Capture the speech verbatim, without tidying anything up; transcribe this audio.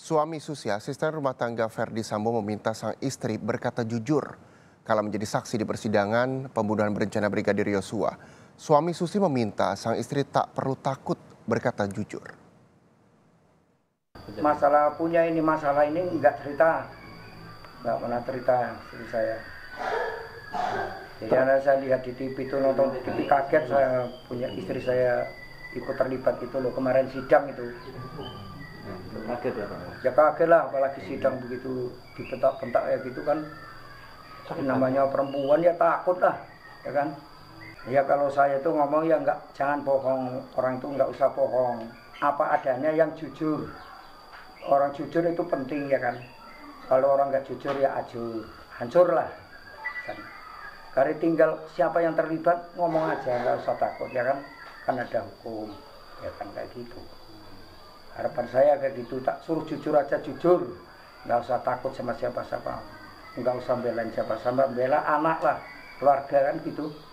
Suami Susi, asisten rumah tangga Verdi Sambo meminta sang istri berkata jujur kala menjadi saksi di persidangan pembunuhan berencana Brigadir Yosua. Suami Susi meminta sang istri tak perlu takut berkata jujur. Masalah punya ini, masalah ini enggak cerita, enggak pernah cerita istri saya. Jadi karena saya lihat di T V itu, nonton T V kaget, saya punya istri saya ikut terlibat itu loh, kemarin sidang itu. Kaget ya Pak? Ya kaget lah, apalagi sidang begitu dibentak-bentak ya gitu kan. Namanya perempuan ya takut lah, ya kan. Ya kalau saya itu ngomong ya enggak, jangan bohong, orang itu enggak usah bohong. Apa adanya yang jujur. Orang jujur itu penting ya kan. Kalau orang nggak jujur ya ajur, hancur lah. Karena tinggal siapa yang terlibat ngomong aja, nggak usah takut ya kan. Kan ada hukum, ya kan kayak gitu. Harapan saya kayak gitu, tak suruh jujur aja jujur, nggak usah takut sama siapa-siapa, nggak usah belain siapa-siapa, bela anak lah, keluarga kan gitu.